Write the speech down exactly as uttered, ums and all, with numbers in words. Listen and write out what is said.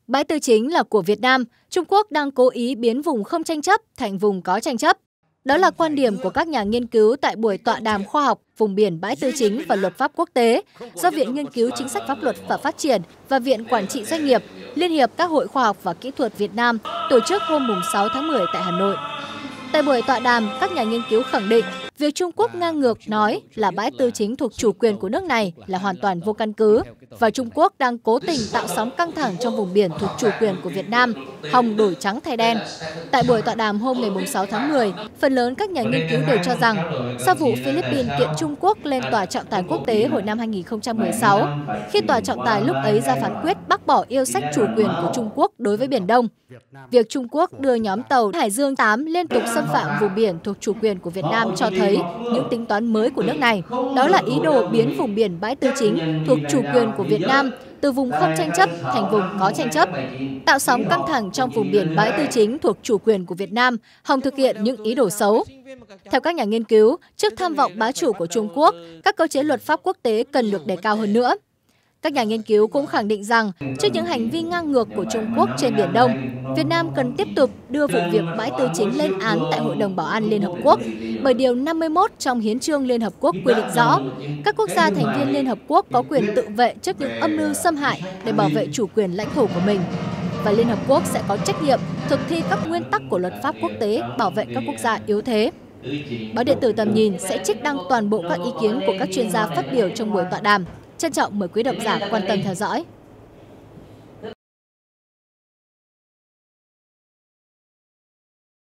Bãi tư chính là của Việt Nam, Trung Quốc đang cố ý biến vùng không tranh chấp thành vùng có tranh chấp. Đó là quan điểm của các nhà nghiên cứu tại buổi tọa đàm khoa học vùng biển bãi tư chính và luật pháp quốc tế do Viện Nghiên cứu Chính sách Pháp luật và Phát triển và Viện Quản trị Doanh nghiệp, Liên hiệp các hội khoa học và kỹ thuật Việt Nam tổ chức hôm sáu tháng mười tại Hà Nội. Tại buổi tọa đàm, các nhà nghiên cứu khẳng định việc Trung Quốc ngang ngược nói là bãi tư chính thuộc chủ quyền của nước này là hoàn toàn vô căn cứ và Trung Quốc đang cố tình tạo sóng căng thẳng trong vùng biển thuộc chủ quyền của Việt Nam, hòng đổi trắng thay đen. Tại buổi tọa đàm hôm ngày sáu tháng mười, phần lớn các nhà nghiên cứu đều cho rằng sau vụ Philippines kiện Trung Quốc lên Tòa trọng tài quốc tế hồi năm hai nghìn không trăm mười sáu, khi Tòa trọng tài lúc ấy ra phán quyết bác bỏ yêu sách chủ quyền của Trung Quốc đối với Biển Đông, việc Trung Quốc đưa nhóm tàu Hải Dương tám liên tục xâm phạm vùng biển thuộc chủ quyền của Việt Nam cho thấy những tính toán mới của nước này, đó là ý đồ biến vùng biển bãi tư chính thuộc chủ quyền của Việt Nam từ vùng không tranh chấp thành vùng có tranh chấp, tạo sóng căng thẳng trong vùng biển bãi tư chính thuộc chủ quyền của Việt Nam, hòng thực hiện những ý đồ xấu. Theo các nhà nghiên cứu, trước tham vọng bá chủ của Trung Quốc, các cơ chế luật pháp quốc tế cần được đề cao hơn nữa. Các nhà nghiên cứu cũng khẳng định rằng, trước những hành vi ngang ngược của Trung Quốc trên Biển Đông, Việt Nam cần tiếp tục đưa vụ việc bãi tư chính lên án tại Hội đồng Bảo an Liên Hợp Quốc, bởi Điều năm mươi mốt trong Hiến chương Liên Hợp Quốc quy định rõ, các quốc gia thành viên Liên Hợp Quốc có quyền tự vệ trước những âm mưu xâm hại để bảo vệ chủ quyền lãnh thổ của mình. Và Liên Hợp Quốc sẽ có trách nhiệm thực thi các nguyên tắc của luật pháp quốc tế bảo vệ các quốc gia yếu thế. Báo điện tử Tầm nhìn sẽ trích đăng toàn bộ các ý kiến của các chuyên gia phát biểu trong buổi tọa đàm. Trân trọng mời quý độc giả quan tâm theo dõi.